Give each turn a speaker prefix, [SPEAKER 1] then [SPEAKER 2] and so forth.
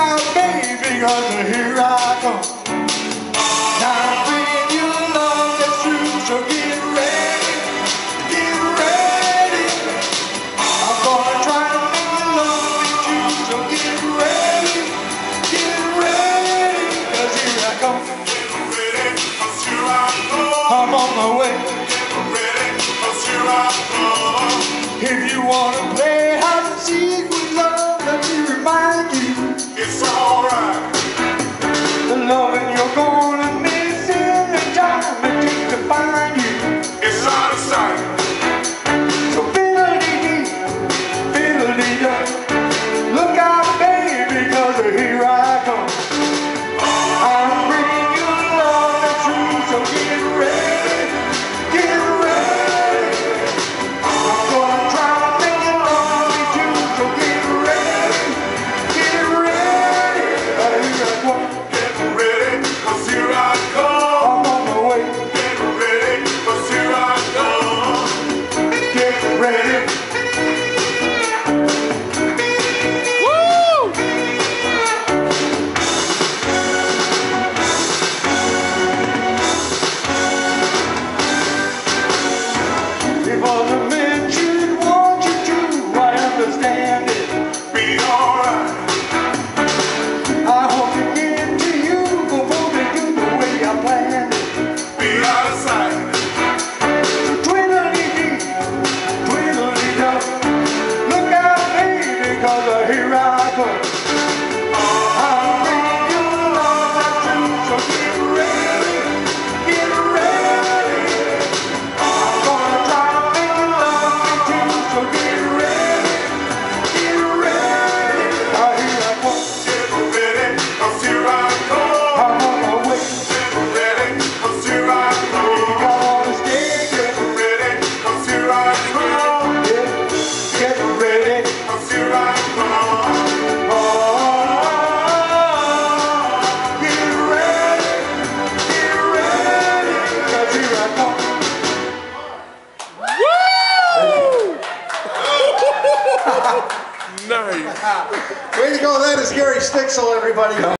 [SPEAKER 1] out, baby, 'cause here I come. Now I'm bringing you love that's true, so get ready, get ready. I'm gonna try to make you love me too, so get ready, 'cause here I come.
[SPEAKER 2] Get ready, 'cause here I come.
[SPEAKER 1] I'm on my way.
[SPEAKER 2] Get ready, 'cause here I come.
[SPEAKER 1] If you wanna play hide and seek with love, let me remind you,
[SPEAKER 2] It's alright.
[SPEAKER 1] the loving you're gonna miss in the time it takes to find you.
[SPEAKER 2] It's out of sight.
[SPEAKER 1] So fiddle-dee-dee, fiddle-dee-dah. Look out, baby, 'cause here I come. I'm bringing you love that's true, so get ready, get ready. I'm gonna try to make you love me too, so get ready, get ready. Here I come.
[SPEAKER 2] Get ready, 'cause here I come.
[SPEAKER 1] I'm on my way.
[SPEAKER 2] Get ready, 'cause here I come.
[SPEAKER 1] Get ready. If all the men should want you to, I understand it.
[SPEAKER 2] Be alright.
[SPEAKER 1] I hope to get to you before they do the way I planned it.
[SPEAKER 2] Be out of sight.
[SPEAKER 1] So twiddle-dee-dee, twiddle-dee-dah. Look out, baby, 'cause here I come. I'm bringing you love that's true, so get ready, get ready. I'm gonna try to make you love me too, so get ready, get ready. Here I come.
[SPEAKER 2] Get ready, 'cause here I come.
[SPEAKER 1] I'm on my way.
[SPEAKER 2] Get ready, 'cause here I come.
[SPEAKER 1] I wanna stay,
[SPEAKER 2] Get ready, 'cause here I come.
[SPEAKER 1] get ready.
[SPEAKER 2] 'Cause here I come.
[SPEAKER 1] Oh, get ready, 'cause here I come.
[SPEAKER 3] Nice.
[SPEAKER 4] Way to go, that is Gary Stigsell, everybody.